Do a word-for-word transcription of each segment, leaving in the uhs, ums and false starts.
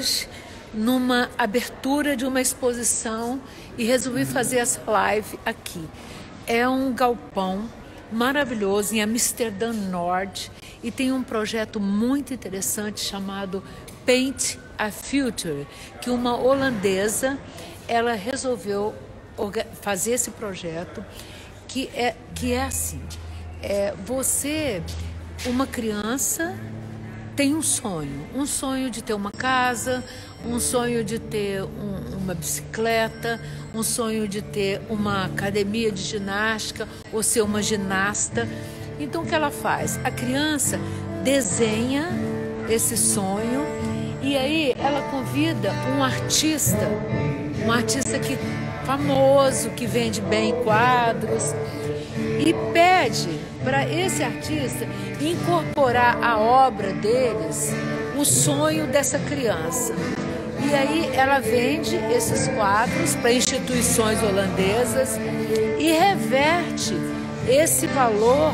hoje numa abertura de uma exposição e resolvi fazer essa live aqui. É um galpão maravilhoso em Amsterdã Norte e tem um projeto muito interessante chamado Paint a Future, que uma holandesa ela resolveu fazer esse projeto que é, que é assim, é, você, uma criança tem um sonho, um sonho de ter uma casa, um sonho de ter um, uma bicicleta, um sonho de ter uma academia de ginástica ou ser uma ginasta. Então o que ela faz? A criança desenha esse sonho e aí ela convida um artista, um artista que, famoso, que vende bem quadros, e pede para esse artista incorporar à obra deles o sonho dessa criança. E aí ela vende esses quadros para instituições holandesas e reverte esse valor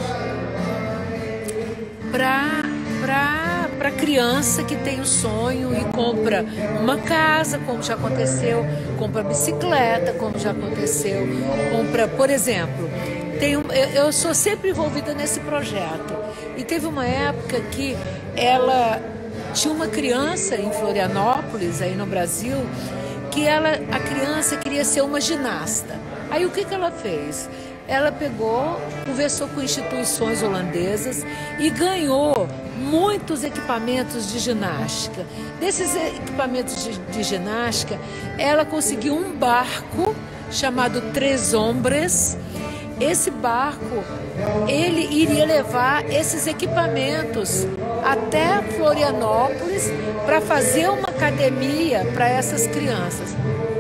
para para a criança que tem o sonho e compra uma casa, como já aconteceu, compra bicicleta, como já aconteceu, compra, por exemplo, tem um, eu, eu sou sempre envolvida nesse projeto. E teve uma época que ela tinha uma criança em Florianópolis, aí no Brasil, que ela, a criança queria ser uma ginasta. Aí o que, que ela fez? Ela pegou, conversou com instituições holandesas e ganhou muitos equipamentos de ginástica. Desses equipamentos de, de ginástica, ela conseguiu um barco chamado Três Hombres. Esse barco, ele iria levar esses equipamentos até Florianópolis para fazer uma academia para essas crianças.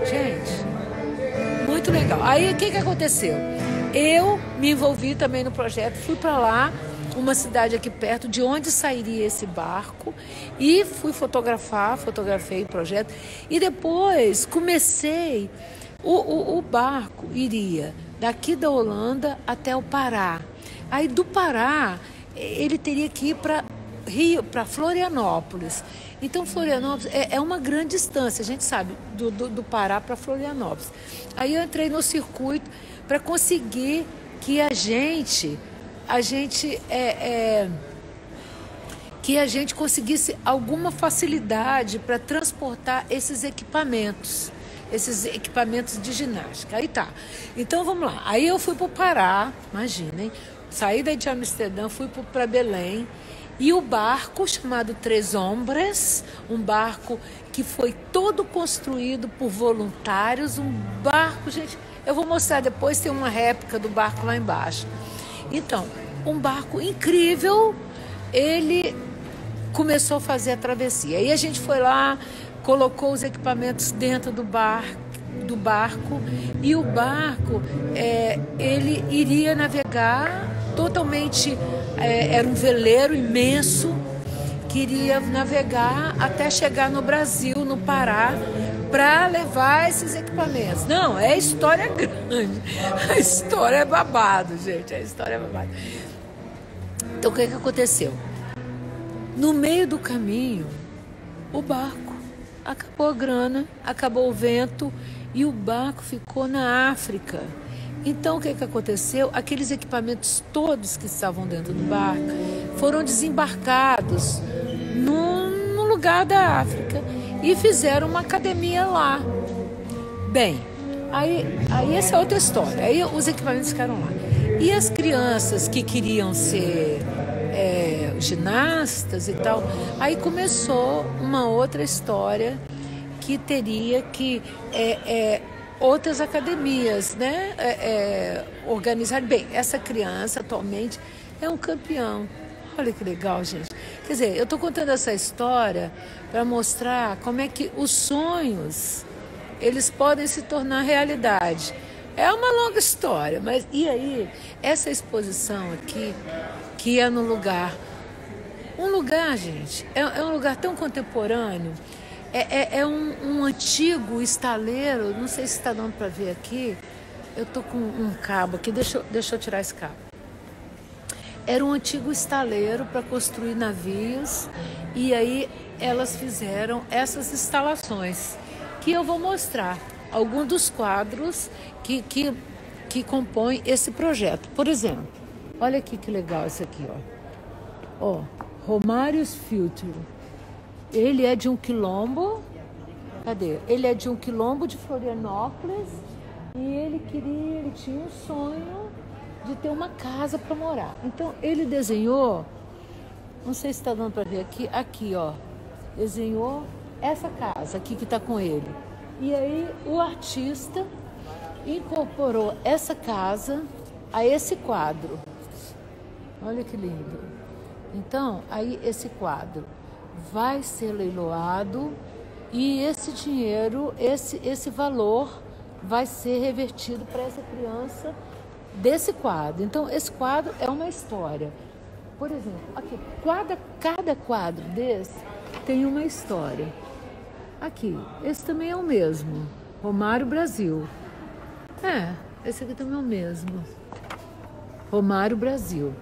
Gente, muito legal. Aí o que, que aconteceu? Eu me envolvi também no projeto, fui para lá, uma cidade aqui perto, de onde sairia esse barco, e fui fotografar, fotografei o projeto, e depois comecei, o, o, o barco iria daqui da Holanda até o Pará. Aí do Pará, ele teria que ir para Rio, para Florianópolis. Então Florianópolis é, é uma grande distância, a gente sabe, do, do, do Pará para Florianópolis. Aí eu entrei no circuito para conseguir que a gente, a gente é, é, que a gente conseguisse alguma facilidade para transportar esses equipamentos, esses equipamentos de ginástica. Aí tá. Então vamos lá. Aí eu fui para o Pará, imaginem, saí daí de Amsterdã, fui para Belém. E o barco chamado Três Hombres, um barco que foi todo construído por voluntários, um barco, gente, eu vou mostrar depois, tem uma réplica do barco lá embaixo. Então, um barco incrível, ele começou a fazer a travessia. Aí a gente foi lá, colocou os equipamentos dentro do barco, do barco e o barco, é, ele iria navegar totalmente, é, era um veleiro imenso que iria navegar até chegar no Brasil, no Pará, para levar esses equipamentos. Não, é história grande, a história é babado, gente, a história é babado. Então o que, que aconteceu? No meio do caminho, o barco, acabou a grana, acabou o vento e o barco ficou na África. Então, o que, que aconteceu? Aqueles equipamentos todos que estavam dentro do barco foram desembarcados num, num lugar da África e fizeram uma academia lá. Bem, aí, aí essa é outra história. Aí os equipamentos ficaram lá. E as crianças que queriam ser é, ginastas e tal, aí começou uma outra história que teria que... É, é, outras academias, né, é, é, organizar. Bem, essa criança atualmente é um campeão. Olha que legal, gente. Quer dizer, eu estou contando essa história para mostrar como é que os sonhos, eles podem se tornar realidade. É uma longa história, mas e aí, essa exposição aqui, que é no lugar, um lugar, gente, é, é um lugar tão contemporâneo. É, é, é um, um antigo estaleiro, não sei se está dando para ver aqui, eu estou com um cabo aqui, deixa, eu- deixa eu tirar esse cabo. Era um antigo estaleiro para construir navios e aí elas fizeram essas instalações que eu vou mostrar alguns dos quadros que, que, que compõem esse projeto. Por exemplo, olha aqui que legal esse aqui, ó. Ó, Romários Future. Ele é de um quilombo. Cadê? Ele é de um quilombo de Florianópolis e ele queria, ele tinha um sonho de ter uma casa para morar. Então ele desenhou, não sei se está dando para ver aqui, aqui ó, desenhou essa casa aqui que está com ele. E aí o artista incorporou essa casa a esse quadro. Olha que lindo. Então aí esse quadro vai ser leiloado e esse dinheiro, esse, esse valor vai ser revertido para essa criança desse quadro. Então, esse quadro é uma história. Por exemplo, aqui, cada, cada quadro desse tem uma história. Aqui, esse também é o mesmo. Romário Brasil. É, esse aqui também é o mesmo. Romário Brasil.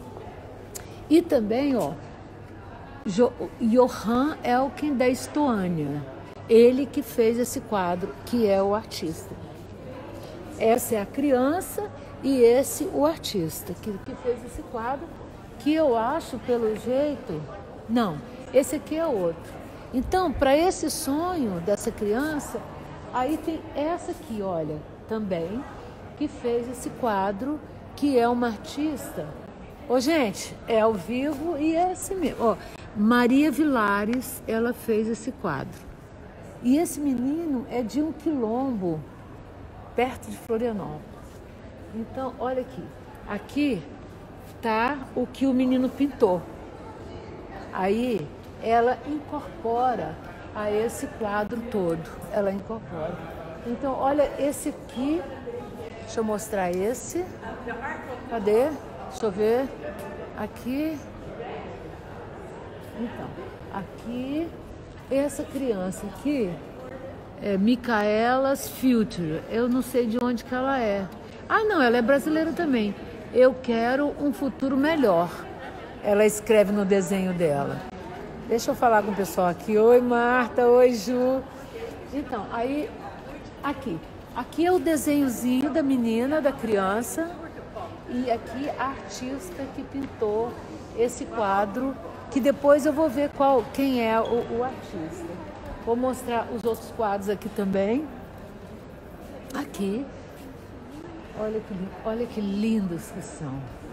E também, ó, Jo- Johann Elkin da Estônia. Ele que fez esse quadro, que é o artista. Essa é a criança e esse o artista que, que fez esse quadro, que eu acho, pelo jeito... Não, esse aqui é outro. Então, para esse sonho dessa criança, aí tem essa aqui, olha, também, que fez esse quadro, que é uma artista. Ô, gente, é ao vivo e é assim mesmo. Ó, Maria Vilares, ela fez esse quadro. E esse menino é de um quilombo, perto de Florianópolis. Então, olha aqui. Aqui tá o que o menino pintou. Aí, ela incorpora a esse quadro todo. Ela incorpora. Então, olha esse aqui. Deixa eu mostrar esse. Cadê? Deixa eu ver. Aqui. Então, aqui, essa criança aqui é Micaelas Future. Eu não sei de onde que ela é. Ah, não, ela é brasileira também. Eu quero um futuro melhor. Ela escreve no desenho dela. Deixa eu falar com o pessoal aqui. Oi, Marta. Oi, Ju. Então, aí, aqui. Aqui é o desenhozinho da menina, da criança. E aqui a artista que pintou esse quadro, que depois eu vou ver qual, quem é o, o artista. Vou mostrar os outros quadros aqui também. Aqui. Olha que, olha que lindos que são.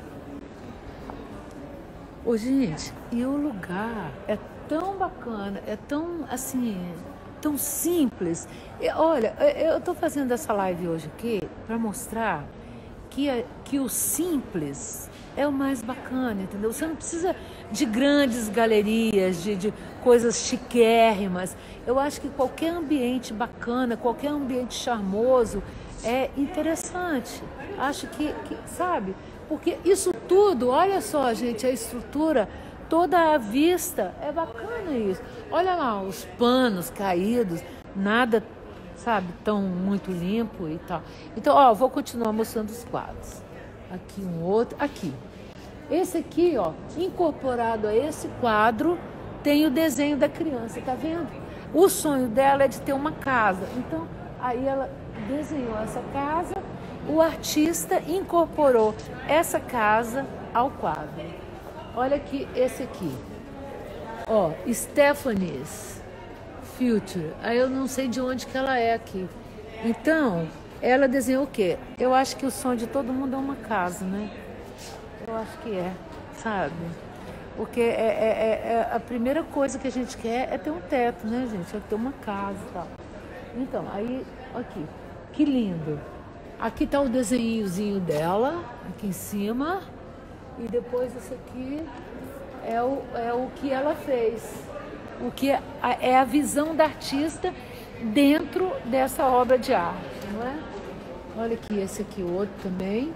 Ô, gente, e o lugar é tão bacana, é tão, assim, tão simples. E, olha, eu estou fazendo essa live hoje aqui para mostrar que, que o simples é o mais bacana, entendeu? Você não precisa de grandes galerias, de, de coisas chiquérrimas. Eu acho que qualquer ambiente bacana, qualquer ambiente charmoso é interessante. Acho que, que, sabe? Porque isso tudo, olha só, gente, a estrutura, toda a vista, é bacana isso. Olha lá, os panos caídos, nada, sabe, tão muito limpo e tal. Então, ó, vou continuar mostrando os quadros. Aqui um outro, aqui. Esse aqui, ó, incorporado a esse quadro, tem o desenho da criança, tá vendo? O sonho dela é de ter uma casa. Então, aí ela desenhou essa casa, o artista incorporou essa casa ao quadro. Olha aqui, esse aqui. Ó, Stephanie's Future. Aí eu não sei de onde que ela é aqui. Então, ela desenhou o quê? Eu acho que o sonho de todo mundo é uma casa, né? Eu acho que é, sabe? Porque é, é, é, é a primeira coisa que a gente quer é ter um teto, né, gente? É ter uma casa e tal. Então, aí, aqui, que lindo. Aqui tá o desenhozinho dela, aqui em cima. E depois esse aqui é o, é o que ela fez. O que é a, é a visão da artista dentro dessa obra de arte, não é? Olha aqui, esse aqui, o outro também.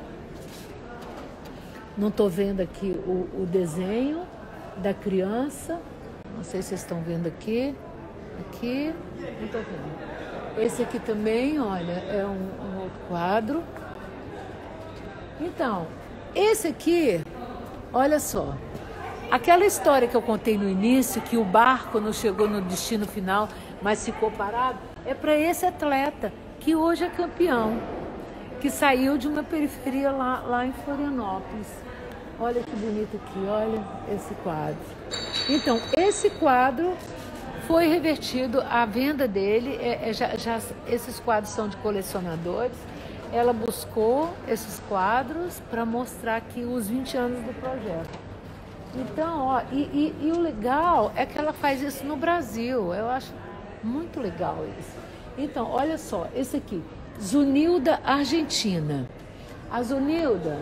Não estou vendo aqui o, o desenho da criança. Não sei se vocês estão vendo aqui. Aqui, não estou vendo. Esse aqui também, olha, é um, um outro quadro. Então, esse aqui Olha só. Aquela história que eu contei no início, que o barco não chegou no destino final, mas ficou parado, é para esse atleta, que hoje é campeão, que saiu de uma periferia lá, lá em Florianópolis. Olha que bonito aqui, olha esse quadro. Então, esse quadro foi revertido, a venda dele, é, é, já, já, esses quadros são de colecionadores. Ela buscou esses quadros para mostrar aqui os vinte anos do projeto. Então, ó, e, e, e o legal é que ela faz isso no Brasil. Eu acho muito legal isso. Então, olha só, esse aqui, Zunilda Argentina. A Zunilda,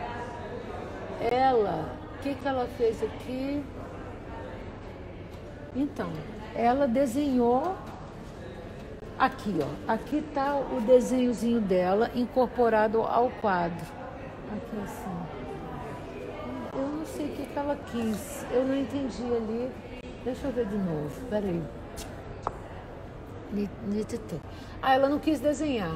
ela, o que, que ela fez aqui? Então, ela desenhou, aqui, ó, aqui tá o desenhozinho dela incorporado ao quadro. Aqui assim. Eu não sei o que, que ela quis, eu não entendi ali. Deixa eu ver de novo, peraí. Ah, ela não quis desenhar.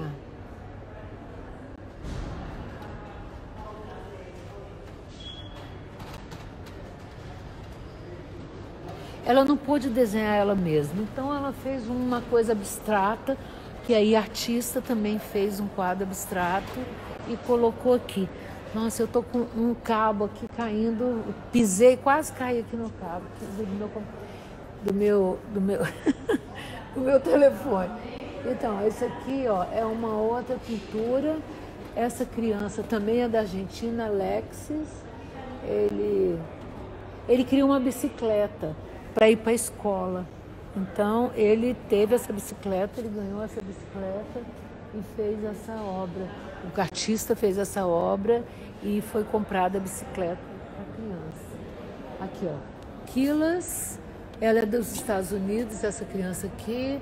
Ela não pôde desenhar ela mesma, então ela fez uma coisa abstrata, que aí a artista também fez um quadro abstrato e colocou aqui. Nossa, eu tô com um cabo aqui caindo, pisei, quase caí aqui no cabo do meu do meu do meu, do meu telefone. Então, esse aqui, ó, é uma outra pintura. Essa criança também é da Argentina, Alexis. Ele ele criou uma bicicleta para ir para a escola. Então, ele teve essa bicicleta, ele ganhou essa bicicleta e fez essa obra. O artista fez essa obra e foi comprada a bicicleta para a criança. Aqui, ó. Quilas, ela é dos Estados Unidos, essa criança aqui,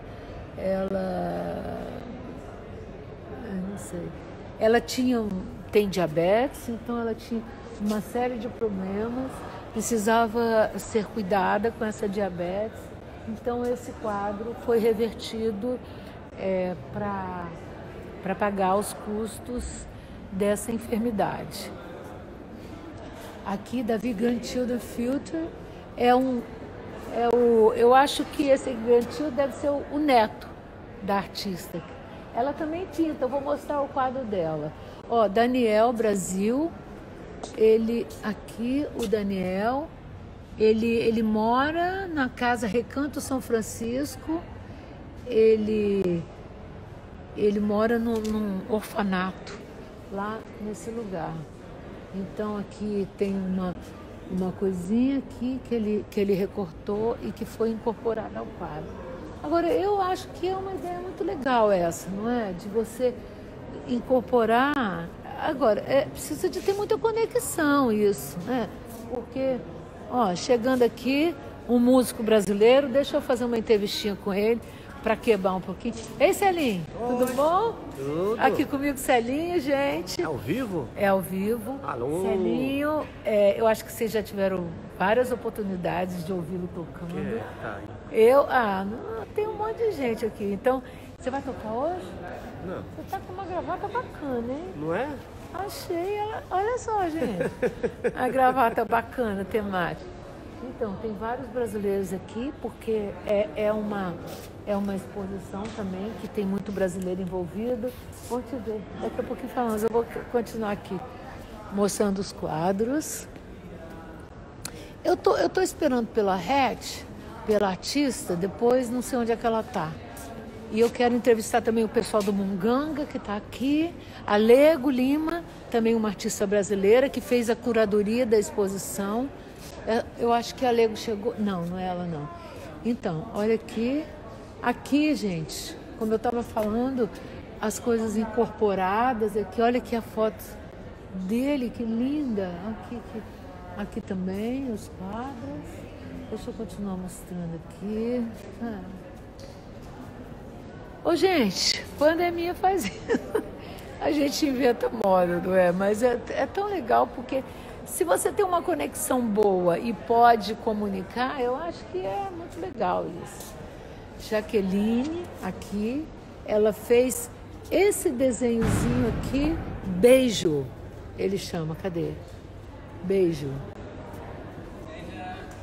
ela... Eu não sei. Ela tinha, tem diabetes, então ela tinha uma série de problemas, precisava ser cuidada com essa diabetes. Então, esse quadro foi revertido é, para para pagar os custos dessa enfermidade. Aqui, Davi Grandchildren Filter é um, é o, eu acho que esse Grandchildren deve ser o, o neto da artista. Ela também tinta, eu vou mostrar o quadro dela. Ó, Daniel Brasil, ele aqui, o Daniel, ele, ele mora na casa Recanto São Francisco, ele... Ele mora num, num orfanato, lá nesse lugar. Então aqui tem uma, uma coisinha aqui que ele, que ele recortou e que foi incorporada ao quadro. Agora, eu acho que é uma ideia muito legal essa, não é? De você incorporar... Agora, é, precisa de ter muita conexão isso, né? Porque, ó, chegando aqui, um músico brasileiro, deixa eu fazer uma entrevistinha com ele, para quebrar um pouquinho. Ei, Celinho, Oi. Tudo bom? Tudo. Aqui comigo, Celinho, gente. É ao vivo? É ao vivo. Alô. Celinho, é, eu acho que vocês já tiveram várias oportunidades de ouvi-lo tocando. É, tá. Eu, ah, não, tem um monte de gente aqui. Então, você vai tocar hoje? Não. Você tá com uma gravata bacana, hein? Não é? Achei ela. Olha só, gente. A gravata bacana, temática. Então, tem vários brasileiros aqui, porque é, é, uma, é uma exposição também, que tem muito brasileiro envolvido. Vou te ver, daqui a pouquinho falamos, eu vou continuar aqui mostrando os quadros. Eu tô, eu tô esperando pela Hatch, pela artista, depois não sei onde é que ela tá. E eu quero entrevistar também o pessoal do Munganga, que está aqui, a Lego Lima, também uma artista brasileira, que fez a curadoria da exposição. Eu acho que a Lego chegou... Não, não é ela, não. Então, olha aqui. Aqui, gente, como eu estava falando, as coisas incorporadas aqui. Olha aqui a foto dele, que linda. Aqui, aqui, aqui também, os quadros. Deixa eu continuar mostrando aqui. Ah. Ô, gente, pandemia faz isso. A gente inventa moda, não é? Mas é, é tão legal porque... Se você tem uma conexão boa e pode comunicar, eu acho que é muito legal isso. Jaqueline, aqui, ela fez esse desenhozinho aqui, beijo. Ele chama, cadê? Beijo.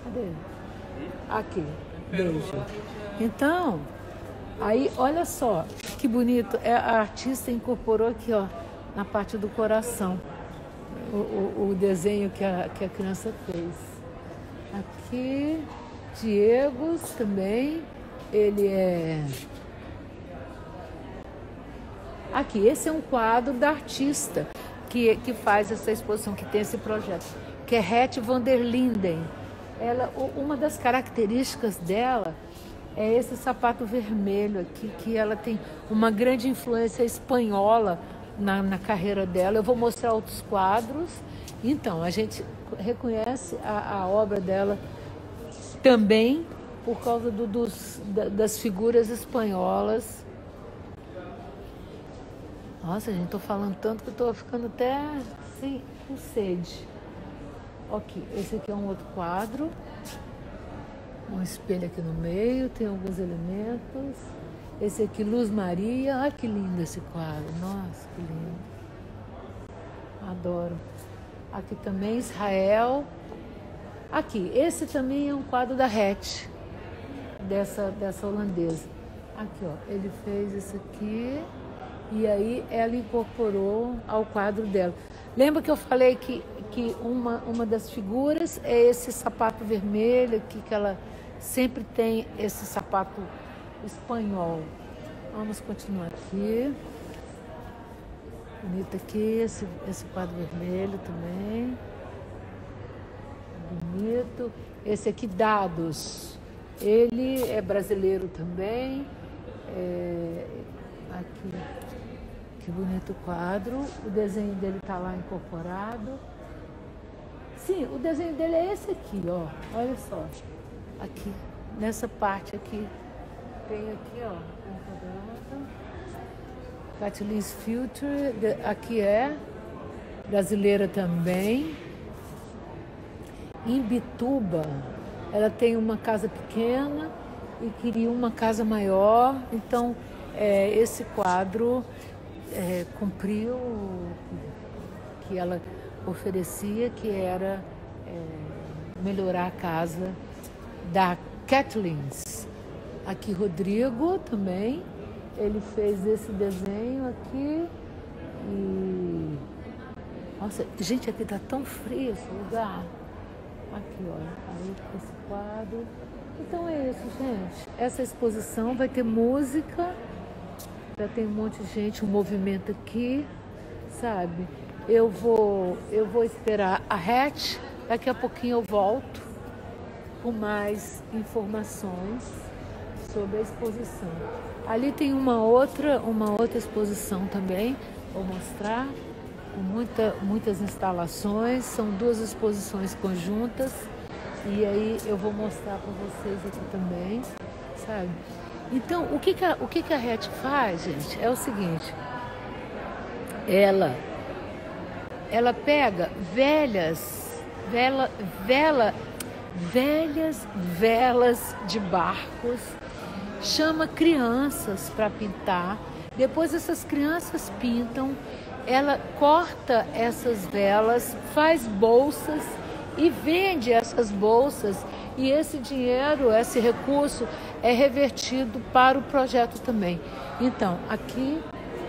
Cadê? Aqui, beijo. Então, aí, olha só, que bonito. É, a artista incorporou aqui, ó, na parte do coração, o, o, o desenho que a, que a criança fez. Aqui, Diego também, ele é... Aqui, esse é um quadro da artista que, que faz essa exposição, que tem esse projeto, que é Het van der Linden. Ela, uma das características dela é esse sapato vermelho aqui, que ela tem uma grande influência espanhola na, na carreira dela. Eu vou mostrar outros quadros. Então, a gente reconhece a, a obra dela também por causa do, dos, da, das figuras espanholas. Nossa, gente, tô falando tanto que eu tô ficando até assim, com sede. Ok, esse aqui é um outro quadro. Um espelho aqui no meio, tem alguns elementos. Esse aqui, Luz Maria. Ai, que lindo esse quadro. Nossa, que lindo. Adoro. Aqui também, Israel. Aqui, esse também é um quadro da Het, dessa, dessa holandesa. Aqui, ó, ele fez esse aqui. E aí ela incorporou ao quadro dela. Lembra que eu falei que, que uma, uma das figuras é esse sapato vermelho aqui, que ela sempre tem esse sapato espanhol. Vamos continuar aqui. Bonito aqui, esse, esse quadro vermelho também. Bonito. Esse aqui, Dados. Ele é brasileiro também. É, aqui. Que bonito quadro. O desenho dele está lá incorporado. Sim, o desenho dele é esse aqui, ó. Olha só. Aqui, nessa parte aqui. Tem aqui, ó. Kathleen's Future. Aqui é brasileira também. Em Bituba, ela tem uma casa pequena e queria uma casa maior. Então, é, esse quadro é, cumpriu o que ela oferecia, que era é, melhorar a casa da Kathleen's. Aqui, Rodrigo também. Ele fez esse desenho aqui e... Nossa, gente, aqui tá tão frio esse lugar. Aqui, olha, aí esse quadro. Então é isso, gente. Essa exposição vai ter música, já tem um monte de gente, um movimento aqui, sabe? Eu vou, eu vou esperar a Het, daqui a pouquinho eu volto com mais informações sobre a exposição. Ali tem uma outra, uma outra exposição também, vou mostrar. Muita, muitas instalações, são duas exposições conjuntas e aí eu vou mostrar para vocês aqui também, sabe? Então, o que que a, o que que a Het faz, gente, é o seguinte, ela, ela pega velhas, vela, vela, velhas velas de barcos, chama crianças para pintar, depois essas crianças pintam. Ela corta essas velas, faz bolsas e vende essas bolsas. E esse dinheiro, esse recurso é revertido para o projeto também. Então, aqui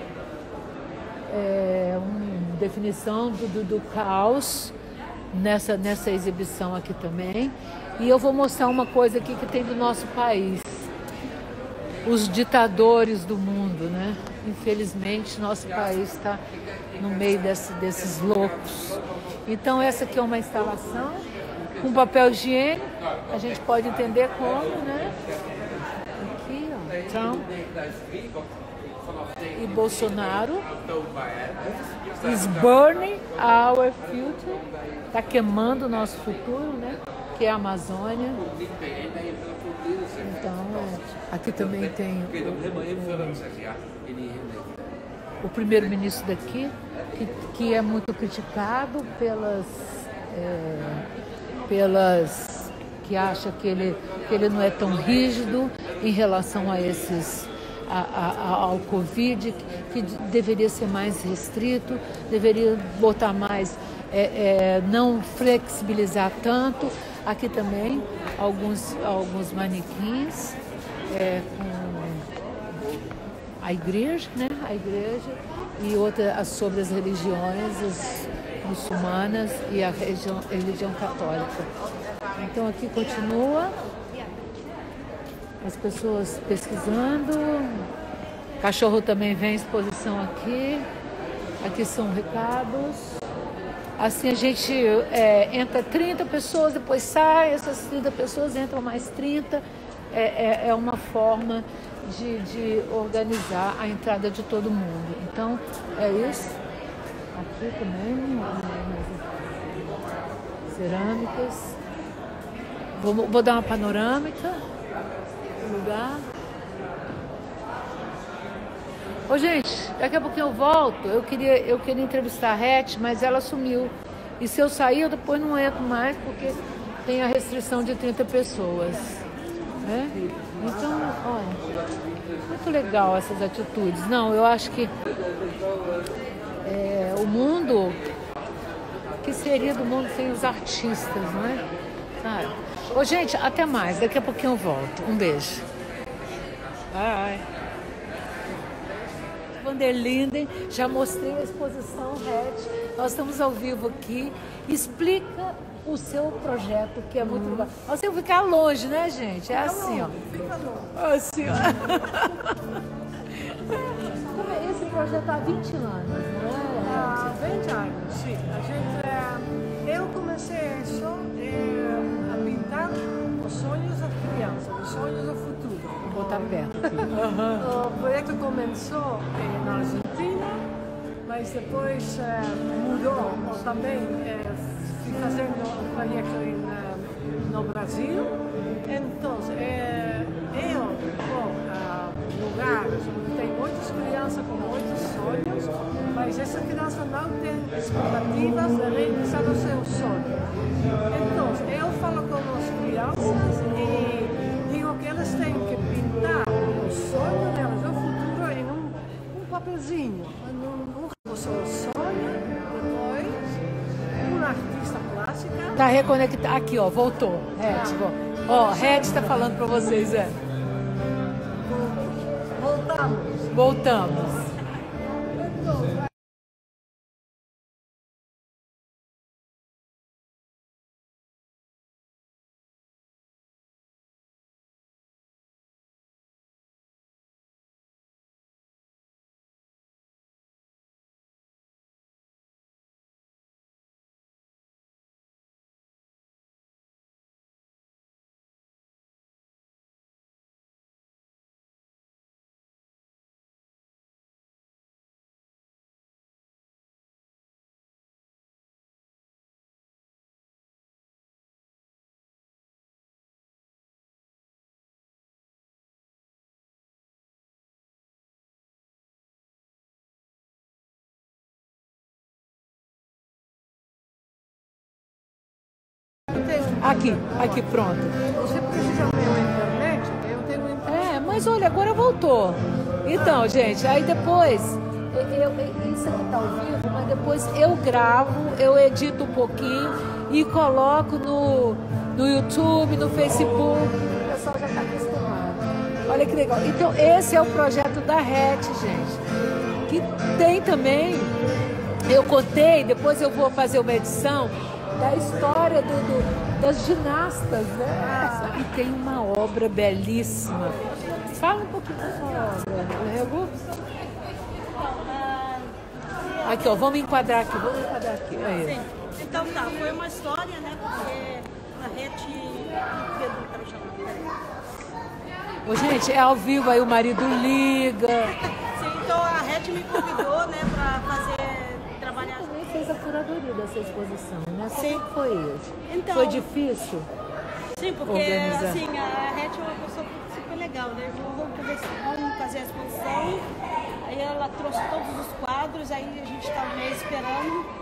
é uma definição do, do, do caos nessa, nessa exibição aqui também. E eu vou mostrar uma coisa aqui que tem do nosso país. Os ditadores do mundo, né? Infelizmente, nosso país está no meio desse, desses loucos. Então, essa aqui é uma instalação com papel higiênico. A gente pode entender como, né? Aqui, ó, Trump e Bolsonaro. Is burning our future. Está queimando o nosso futuro, né? Que é a Amazônia. Então, é, aqui também tem o, o primeiro-ministro daqui, que, que é muito criticado pelas, é, pelas que acha que ele, que ele não é tão rígido em relação a esses, a, a, ao Covid, que, que deveria ser mais restrito, deveria botar mais, é, é, não flexibilizar tanto. Aqui também, alguns, alguns manequins é, com a igreja, né? A igreja e outra sobre as religiões as muçulmanas e a religião, a religião católica. Então aqui continua as pessoas pesquisando. Cachorro também vem em exposição aqui. Aqui são recados. Assim a gente é, entra trinta pessoas, depois sai, essas trinta pessoas entram mais trinta. É, é, é uma forma de, de organizar a entrada de todo mundo. Então é isso. Aqui também, cerâmicas. Vou, vou dar uma panorâmica do lugar. Ô, gente, daqui a pouquinho eu volto. Eu queria, eu queria entrevistar a Rete, mas ela sumiu. E se eu sair, eu depois não entro mais, porque tem a restrição de trinta pessoas. Né? Então, olha, muito legal essas atitudes. Não, eu acho que é, o mundo, o que seria do mundo sem os artistas, não é? Sabe? Ô, gente, até mais. Daqui a pouquinho eu volto. Um beijo. Bye. Vanderlinden, já mostrei a exposição Rete. Nós estamos ao vivo aqui. Explica o seu projeto, que é muito uhum. legal. Nós temos que ficar longe, né, gente? É assim, ó. Fica longe. Assim, ó. Esse projeto há vinte anos, não é? Há vinte anos, sim. A gente, eu comecei isso é, a pintar os sonhos da criança, os sonhos do futuro. Vou botar perto aqui. Uhum. O projeto começou eh, na Argentina, mas depois eh, mudou. Eu também eh, fui fazendo um projeto em, eh, no Brasil. Então, eh, eu vou a lugares onde tem muitas crianças com muitos sonhos, mas essa criança não tem expectativas de realizar o seu sonho. Então, eu falo com as crianças e digo que elas têm que pintar o sonho delas, o futuro, em um, um papelzinho. Um, um, o seu sonho, depois, uma artista plástica. Tá reconectado. Aqui, ó, voltou. Rete, ah. Ó, Rete está falando para vocês, é. Voltamos. Voltamos. Aqui, aqui, pronto. Você precisa ver a internet? Eu tenho internet. É, mas olha, agora voltou. Então, gente, aí depois, eu, eu, isso aqui tá ao vivo, mas depois eu gravo, eu edito um pouquinho e coloco no, no YouTube, no Facebook. O pessoal já tá acostumado. Olha que legal. Então, esse é o projeto da Rete, gente. Que tem também, eu contei, depois eu vou fazer uma edição da história do, do, das ginastas, né? E tem uma obra belíssima. Fala um pouquinho dessa obra, Regu. Aqui, ó, vamos enquadrar aqui, vamos enquadrar aqui. Aí. Sim. Então tá, foi uma história, né? Porque a Rete... Ô, gente, é ao vivo, aí o marido liga. Sim, então a Rete me convidou, né, pra fazer, trabalhar... Você também fez a curadoria dessa exposição, né? Sim. Como foi isso? Então, foi difícil? Sim, porque organizar. assim, a Rete é uma pessoa super legal, né? Vamos, conversar, vamos fazer a exposição, aí ela trouxe todos os quadros, aí a gente estava meio esperando.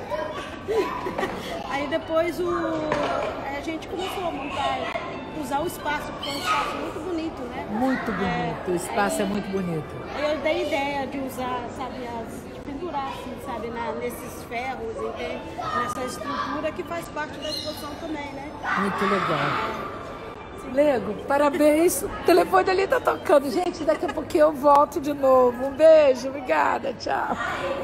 Aí depois o, a gente começou a montar, usar o espaço, porque é um espaço muito bonito, né? Muito bonito, é, o espaço aí, é muito bonito. Aí eu dei ideia de usar, sabe, as, de pendurar entrar, assim, sabe, na, nesses ferros, entende? Nessa estrutura que faz parte da exposição também, né? Muito legal. Lego, parabéns. O telefone ali tá tocando. Gente, daqui a pouquinho eu volto de novo. Um beijo, obrigada, tchau.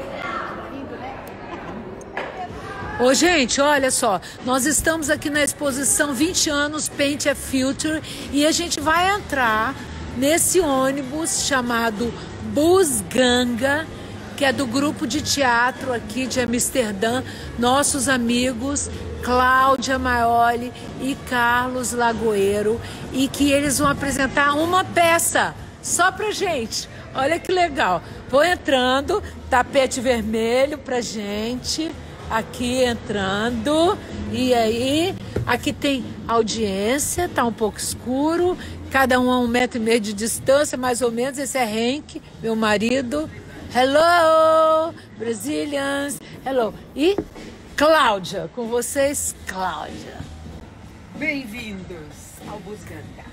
Ô, gente, olha só, nós estamos aqui na exposição vinte anos Paint a Future e a gente vai entrar nesse ônibus chamado Busganga, que é do grupo de teatro aqui de Amsterdã, nossos amigos Cláudia Maioli e Carlos Lagoeiro, e que eles vão apresentar uma peça só pra gente. Olha que legal. Vou entrando, tapete vermelho pra gente, aqui entrando, e aí, aqui tem audiência, tá um pouco escuro, cada um a um metro e meio de distância, mais ou menos. Esse é Henk, meu marido. Hello, Brazilians. Hello. E Cláudia, com vocês, Cláudia. Bem-vindos ao Busganga.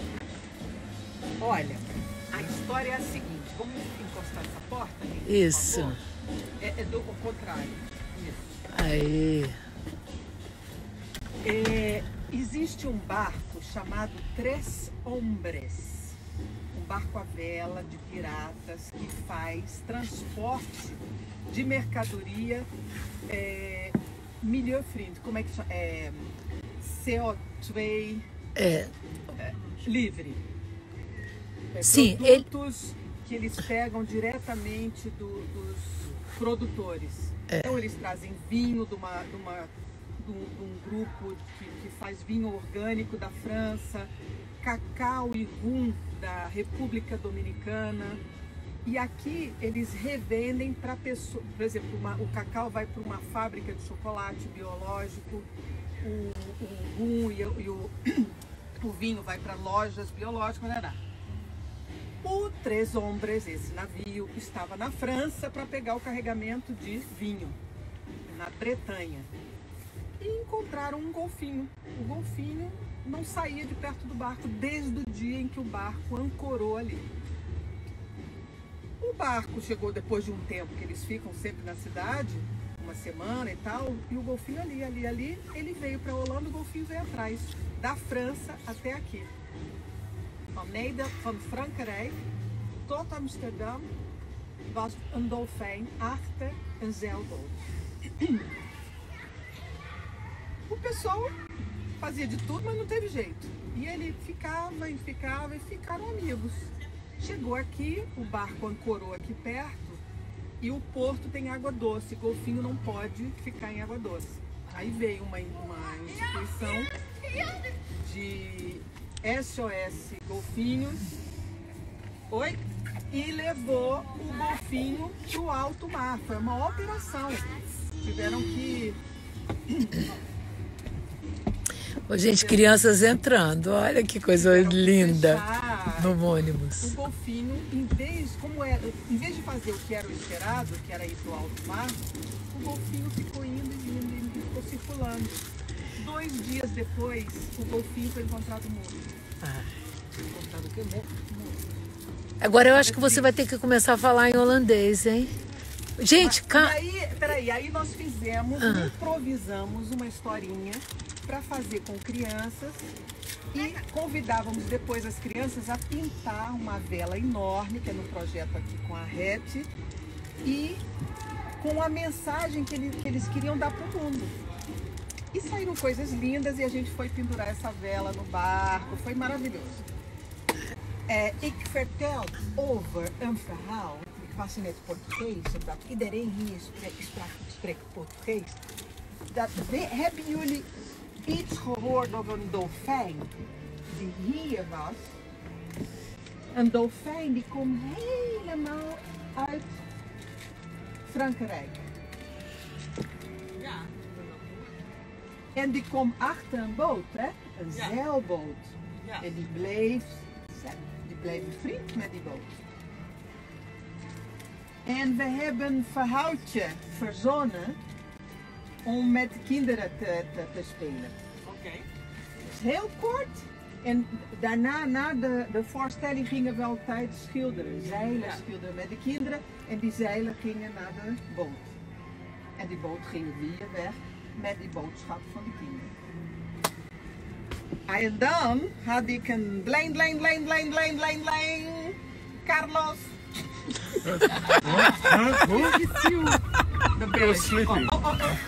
Olha, a história é a seguinte. Vamos encostar essa porta? Por Isso. favor? É, é do ao contrário. Isso. Aí. É, existe um barco chamado Tres Hombres. Um barco à vela de piratas que faz transporte de mercadoria é, milieu-friendly, como é que chama? É, C O dois É. é, livre. É, Sim, produtos ele... que eles pegam diretamente do, dos produtores. É. Então eles trazem vinho de, uma, de, uma, de, um, de um grupo que, que faz vinho orgânico da França, cacau e rum da República Dominicana. E aqui eles revendem para pessoas, por exemplo, uma, o cacau vai para uma fábrica de chocolate biológico, o, o rum e, e o, o vinho vai para lojas biológicas, né? O Tres Hombres, esse navio, estava na França para pegar o carregamento de vinho, na Bretanha. E encontraram um golfinho. O golfinho não saía de perto do barco desde o dia em que o barco ancorou ali. O barco chegou depois de um tempo, que eles ficam sempre na cidade, uma semana e tal, e o golfinho ali, ali, ali, ele veio para a Holanda, o golfinho veio atrás, da França até aqui. Van Nederland, van Frankrijk tot Amsterdam was een dolfijn achter een zeilboot. O pessoal fazia de tudo, mas não teve jeito. E ele ficava e ficava e ficaram amigos. Chegou aqui, o barco ancorou aqui perto e o porto tem água doce. Golfinho não pode ficar em água doce. Aí veio uma, uma instituição de S O S Golfinhos, oi, e levou o golfinho para o alto mar. Foi uma operação. Tiveram que... Ô, gente, crianças entrando, olha que coisa linda no ônibus. O golfinho, em vez, como era, em vez de fazer o que era o esperado, que era ir para o alto mar, o golfinho ficou indo e indo e ficou circulando. Dois dias depois, o golfinho foi encontrado morto. Ah. Encontrado o quê? Morto. Agora eu acho que você vai ter que começar a falar em holandês, hein? Gente, Mas, ca... aí, peraí, aí nós fizemos, ah. improvisamos uma historinha para fazer com crianças e convidávamos depois as crianças a pintar uma vela enorme, que é no projeto aqui com a Rete, e com a mensagem que eles, que eles queriam dar para o mundo. E saíram coisas lindas e a gente foi pendurar essa vela no barco, foi maravilhoso. É, ik vertel over een verhaal. Ik was in het Portugees, omdat iedereen hier spreekt, spreekt Portugees. Dat, hebben jullie iets gehoord over een dolfijn die hier was? Een dolfijn die komt helemaal uit Frankrijk. Ja. En die komt achter een boot, hè? Een ja. zeilboot. Ja. En die bleef, die bleef vriend met die boot. En we hebben een verhaaltje verzonnen om met de kinderen te, te, te spelen. Oké. Okay. Het is heel kort, En daarna, na de, de voorstelling, gingen we altijd schilderen. Zeilen schilderen met de kinderen. En die zeilen gingen naar de boot. En die boot ging weer weg met die boodschap van de kinderen. En dan had ik een blijn, blijn, blijn, blijn, blijn, blijn, blijn. Carlos. The bear is sleeping. Oh, oh, oh.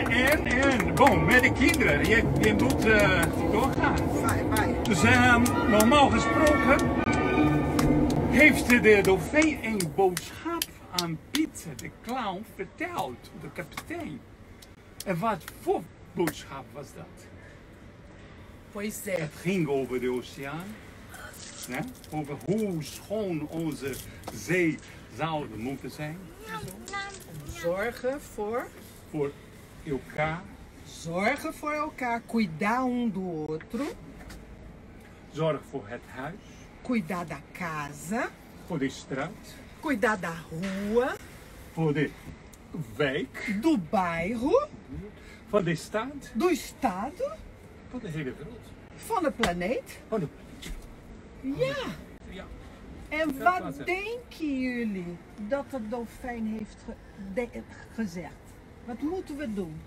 en, en, bon, met de kinderen. Je, je moet uh, doorgaan. Vai, vai. Dus uh, normaal gesproken heeft de dolfijn een boodschap aan Piet, de clown, verteld. De kapitein. En wat voor boodschap was dat? Pois é. Het ging over de oceaan. Ja? Over hoe schoon onze zee zou moeten zijn. Zorgen voor... Voor elkaar. Zorgen voor elkaar, cuidar um do outro. Zorg voor het huis. Cuidar da casa. Voor de straat. Cuidar da rua. Voor de wijk. Do bairro. Voor de stad. Do estado. Voor de hele wereld. Van de planeet. Voor de... Ja. Ja. En Dat was wat het. denken jullie dat de dolfijn heeft ge de- gezegd? Wat moeten we doen?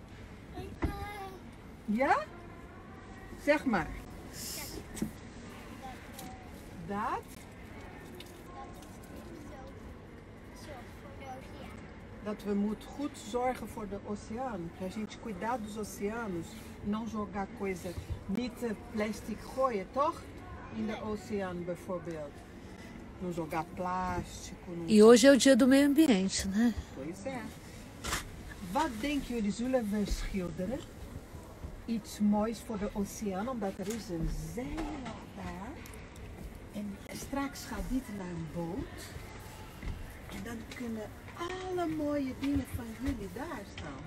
Ja? Zeg maar. Dat? Dat we moeten goed zorgen voor de oceaan. Para a gente cuidar dos oceanos. Não jogar coisa, niet eh, plastic gooien, toch? In de oceaan bijvoorbeeld. Não jogar plástico. Não... E hoje é o dia do meio ambiente, né? Pois é. Wat denken jullie, zullen we schilderen? Iets moois voor de oceaan, omdat er is een zeil daar. En straks gaat dit naar een boot. En dan kunnen alle mooie dingen van jullie daar staan.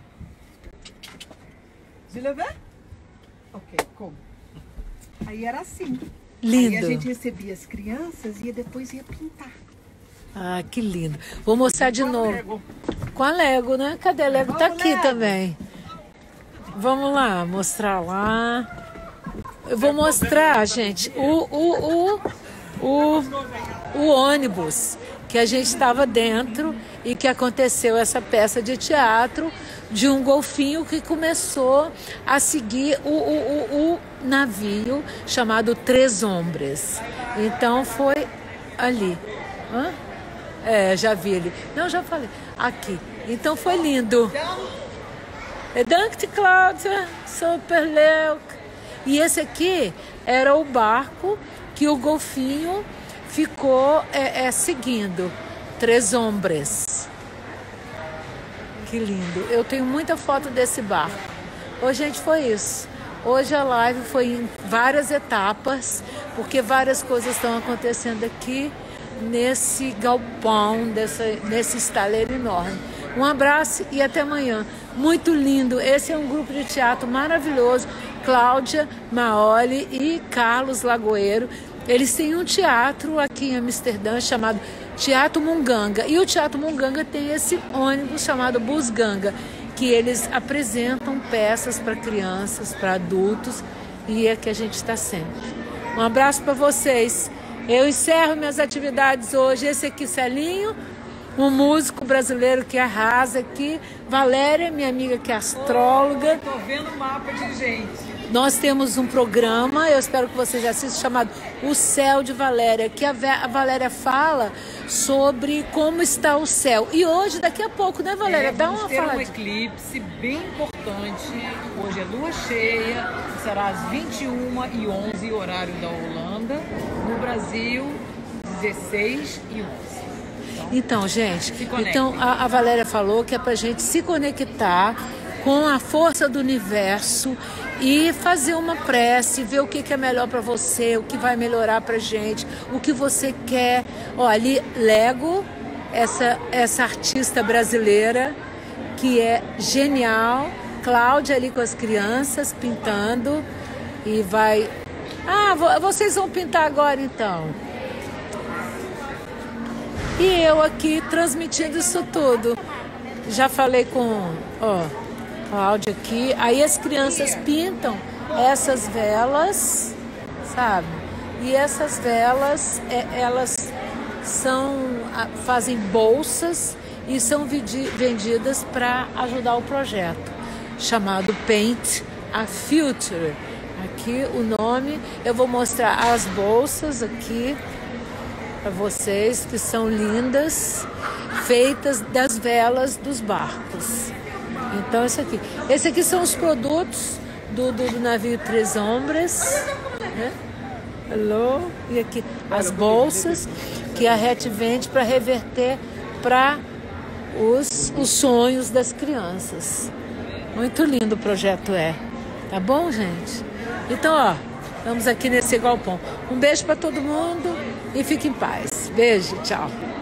Zullen we? Oké, okay, kom. Aí era assim. Lindo. Aí a gente recebia as crianças e depois ia pintar. Ah, que lindo. Vou mostrar de Com novo. Lego. Com a Lego, né? Cadê a Lego? Tá Vamos, aqui Lego. também. Vamos lá, mostrar lá. Eu vou mostrar, gente, o, o, o, o, o ônibus que a gente estava dentro e que aconteceu essa peça de teatro de um golfinho que começou a seguir o, o, o, o navio chamado Três Hombres. Então foi ali. Hã? É, já vi ele. Não, já falei. Aqui. Então foi lindo. Danke, Cláudia. Super leuk. E esse aqui era o barco que o golfinho ficou é, é, seguindo. Três Hombres. Que lindo. Eu tenho muita foto desse barco. Hoje, gente, foi isso. Hoje a live foi em várias etapas, porque várias coisas estão acontecendo aqui nesse galpão, dessa, nesse estaleiro enorme. Um abraço e até amanhã. Muito lindo. Esse é um grupo de teatro maravilhoso. Cláudia Maoli e Carlos Lagoeiro. Eles têm um teatro aqui em Amsterdã chamado Teatro Munganga. E o Teatro Munganga tem esse ônibus chamado Busganga, que eles apresentam peças para crianças, para adultos, e é que a gente está sempre. Um abraço para vocês. Eu encerro minhas atividades hoje. Esse aqui, Celinho, um músico brasileiro que arrasa aqui. Valéria, minha amiga que é astróloga. Tô vendo o mapa de gente. Nós temos um programa, eu espero que vocês assistam, chamado O Céu de Valéria, que a, a Valéria fala sobre como está o céu. E hoje, daqui a pouco, né, Valéria? É, Dá vamos uma ter fala. um eclipse bem importante. Hoje é lua cheia, será às vinte e uma e onze, horário da Holanda. No Brasil, dezesseis e onze. Então, gente, conectem. então a, a Valéria falou que é pra gente se conectar com a força do universo e fazer uma prece, ver o que, que é melhor para você, o que vai melhorar pra gente, o que você quer. Ó, ali, Lego, essa, essa artista brasileira que é genial. Cláudia ali com as crianças pintando e vai... Ah, vo- vocês vão pintar agora então. E eu aqui transmitindo isso tudo. Já falei com... Ó, Cláudia aqui. Aí as crianças pintam essas velas, sabe? E essas velas, é, elas são, fazem bolsas e são vendi- vendidas para ajudar o projeto, chamado Paint a Future. Aqui o nome, eu vou mostrar as bolsas aqui para vocês, que são lindas, feitas das velas dos barcos. Então, isso aqui. Esse aqui são os produtos do, do, do navio Três Hombres, né? Hello. E aqui as bolsas que a R E T vende para reverter para os, os sonhos das crianças. Muito lindo o projeto é. Tá bom, gente? Então, ó, estamos aqui nesse galpão. Um beijo para todo mundo e fique em paz. Beijo, tchau.